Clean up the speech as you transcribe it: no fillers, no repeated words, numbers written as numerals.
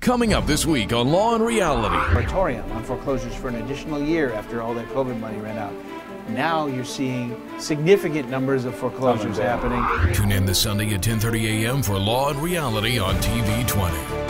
Coming up this week on Law and Reality. Moratorium on foreclosures for an additional year after all that COVID money ran out. Now you're seeing significant numbers of foreclosures happening. Tune in this Sunday at 10:30 a.m. for Law and Reality on TV 20.